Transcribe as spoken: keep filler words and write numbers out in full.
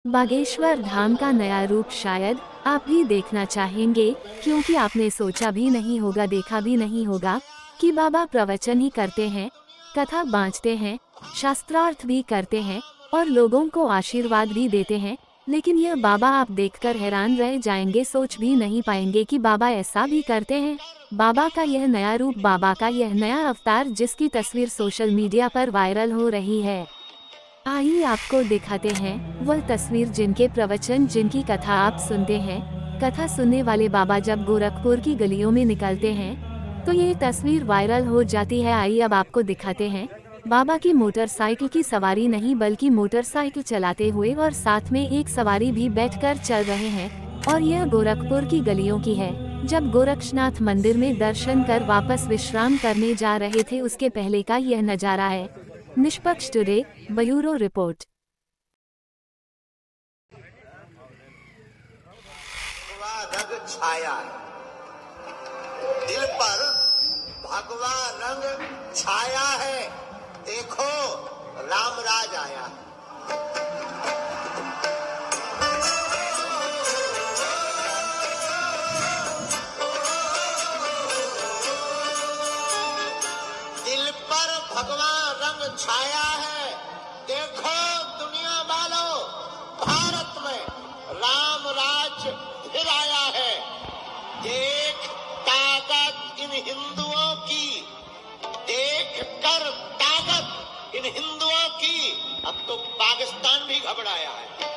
बागेश्वर धाम का नया रूप शायद आप भी देखना चाहेंगे, क्योंकि आपने सोचा भी नहीं होगा, देखा भी नहीं होगा कि बाबा प्रवचन ही करते हैं, कथा बांटते हैं, शास्त्रार्थ भी करते हैं और लोगों को आशीर्वाद भी देते हैं। लेकिन यह बाबा आप देखकर हैरान रह जाएंगे, सोच भी नहीं पाएंगे कि बाबा ऐसा भी करते हैं। बाबा का यह नया रूप, बाबा का यह नया अवतार, जिसकी तस्वीर सोशल मीडिया पर वायरल हो रही है। आइए आपको दिखाते हैं वह तस्वीर, जिनके प्रवचन, जिनकी कथा आप सुनते हैं। कथा सुनने वाले बाबा जब गोरखपुर की गलियों में निकलते हैं तो ये तस्वीर वायरल हो जाती है। आइए अब आपको दिखाते हैं बाबा की मोटरसाइकिल की सवारी नहीं, बल्कि मोटरसाइकिल चलाते हुए और साथ में एक सवारी भी बैठकर चल रहे हैं। और यह गोरखपुर की गलियों की है, जब गोरक्षनाथ मंदिर में दर्शन कर वापस विश्राम करने जा रहे थे, उसके पहले का यह नजारा है। निष्पक्ष टुडे ब्यूरो रिपोर्ट। रंग छाया, दिल पर भगवा रंग छाया है, देखो रामराज आया। दिल पर भगवा रंग छाया है, देखो दुनिया वालों, भारत में राम राज फिर आया है। देख ताकत इन हिंदुओं की, देख कर ताकत इन हिंदुओं की, अब तो पाकिस्तान भी घबराया है।